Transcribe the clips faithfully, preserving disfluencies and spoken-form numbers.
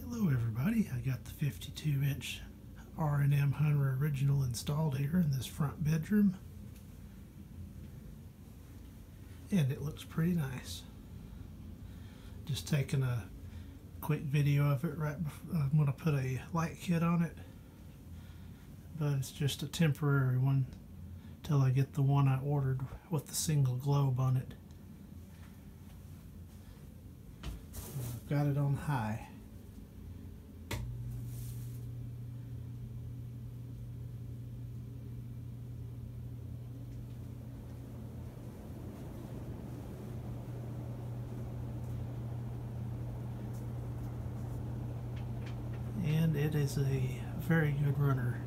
Hello everybody, I got the fifty-two inch R and M Hunter Original installed here in this front bedroom, and it looks pretty nice. Just taking a quick video of it right before I'm going to put a light kit on it, but it's just a temporary one till I get the one I ordered with the single globe on it. I've got it on high. And it is a very good runner.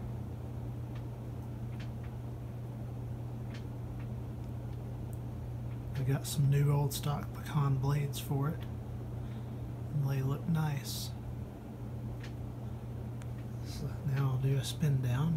I got some new old stock pecan blades for it, and they look nice. So now I'll do a spin down.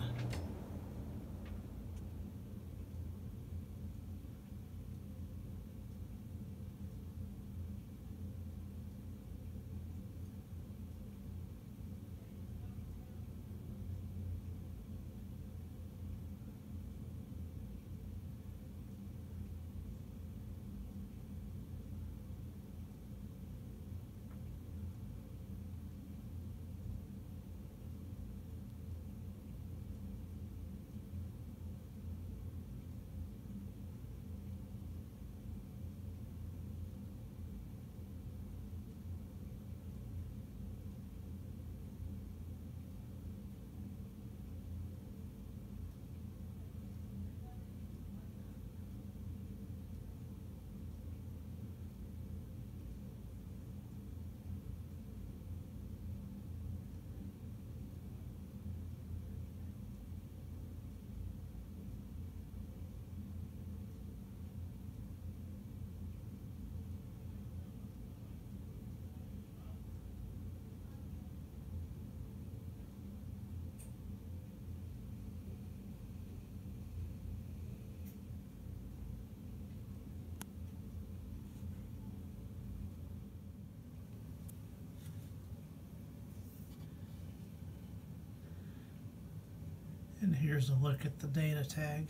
And here's a look at the data tag.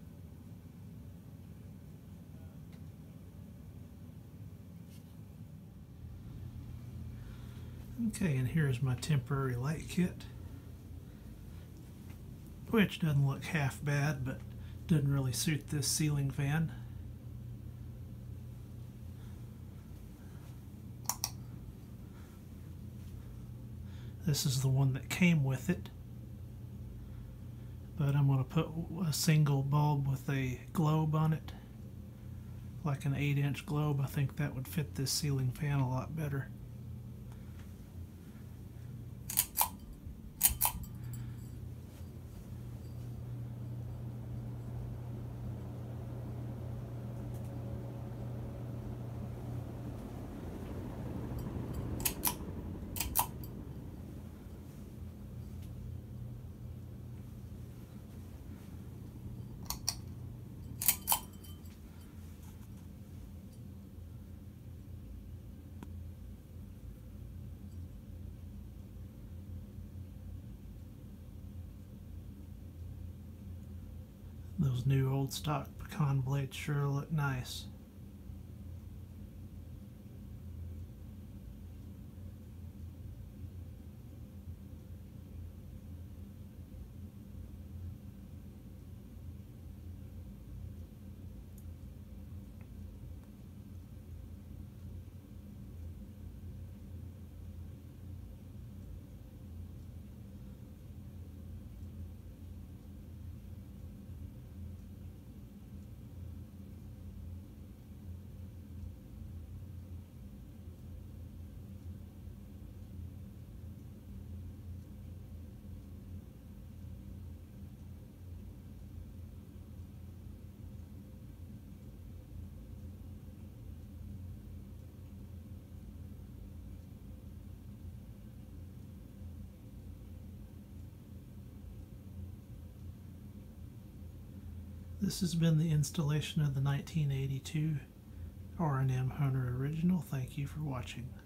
Okay, and here's my temporary light kit, which doesn't look half bad, but doesn't really suit this ceiling fan. This is the one that came with it, but I'm going to put a single bulb with a globe on it, like an eight inch globe. I think that would fit this ceiling fan a lot better. Those new old stock pecan blades sure look nice. This has been the installation of the nineteen eighty-two R and M Hunter Original. Thank you for watching.